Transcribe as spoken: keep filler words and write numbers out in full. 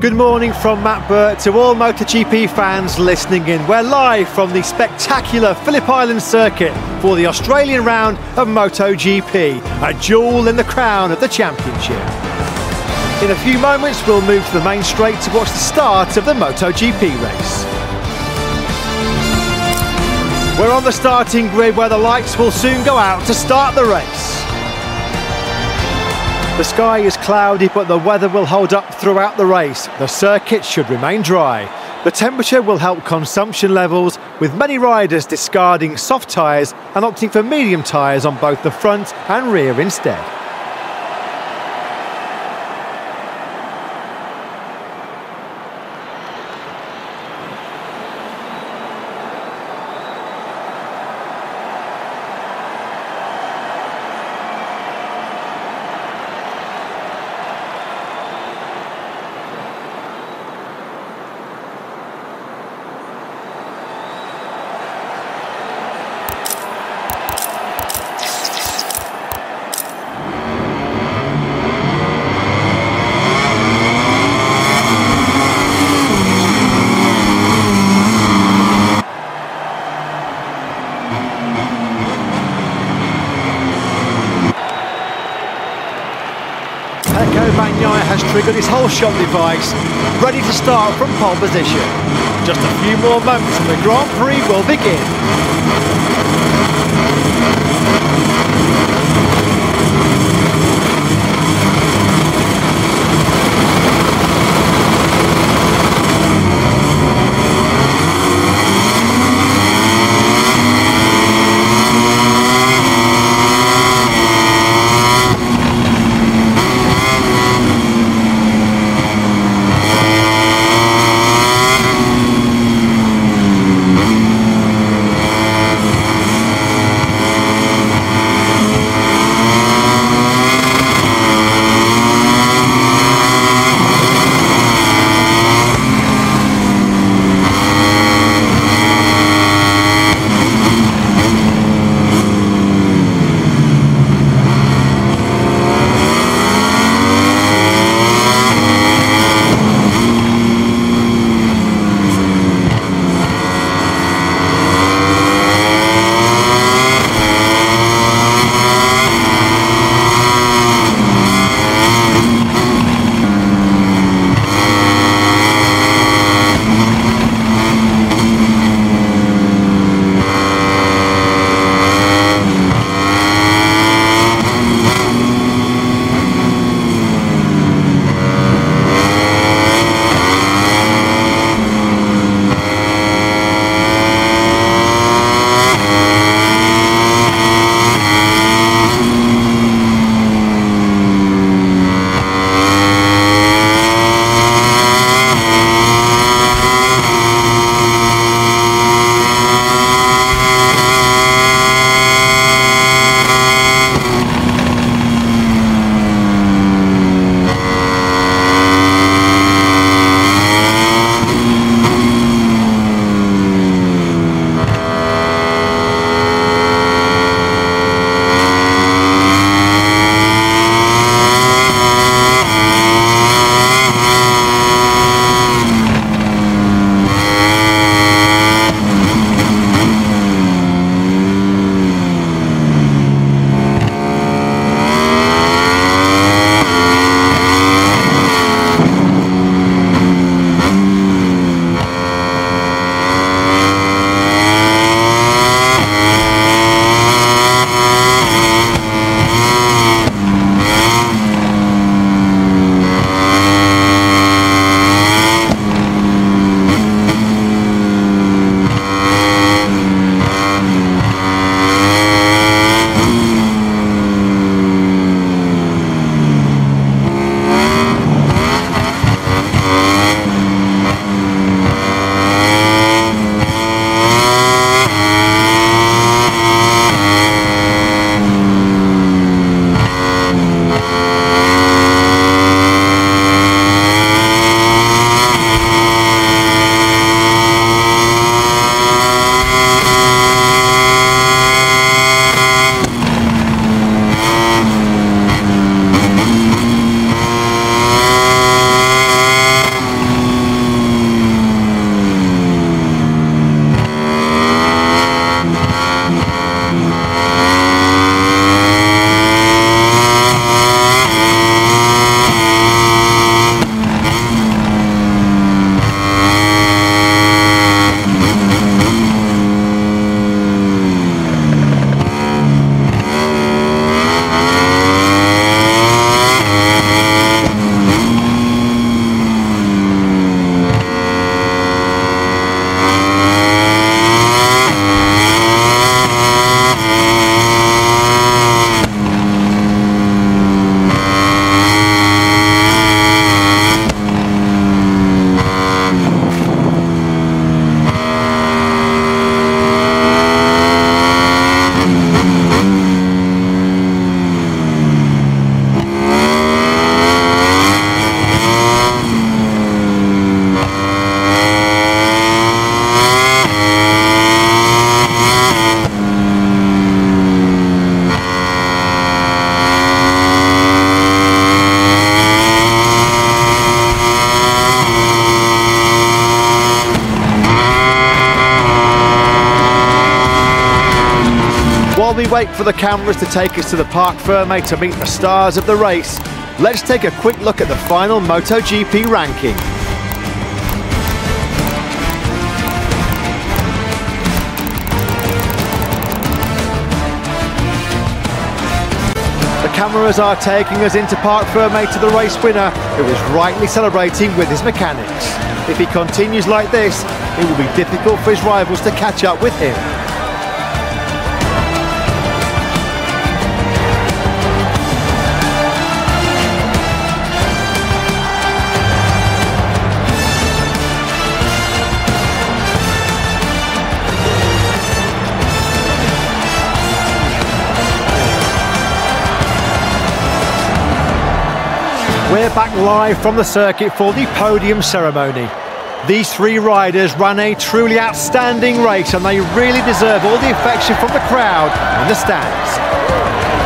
Good morning from Matt Burt to all MotoGP fans listening in. We're live from the spectacular Phillip Island circuit for the Australian round of MotoGP, a jewel in the crown of the championship. In a few moments we'll move to the main straight to watch the start of the MotoGP race. We're on the starting grid where the lights will soon go out to start the race. The sky is cloudy, but the weather will hold up throughout the race. The circuit should remain dry. The temperature will help consumption levels, with many riders discarding soft tyres and opting for medium tyres on both the front and rear instead. Pecco Bagnaia has triggered his whole shot device, ready to start from pole position. Just a few more moments and the Grand Prix will begin. While we wait for the cameras to take us to the Parc Fermé to meet the stars of the race, let's take a quick look at the final MotoGP ranking. The cameras are taking us into Parc Fermé to the race winner, who is rightly celebrating with his mechanics. If he continues like this, it will be difficult for his rivals to catch up with him. We're back live from the circuit for the podium ceremony. These three riders ran a truly outstanding race, and they really deserve all the affection from the crowd and the stands.